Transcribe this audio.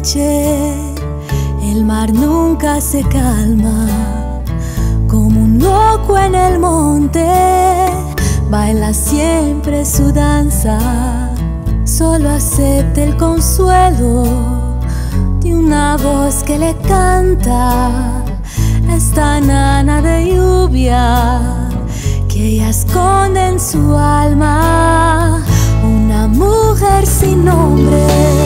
noche el mar nunca se calma. Como un loco en el monte baila siempre su danza. Solo acepta el consuelo de una voz que le canta. Esta nana de lluvia que ella esconde en su alma, una mujer sin nombre.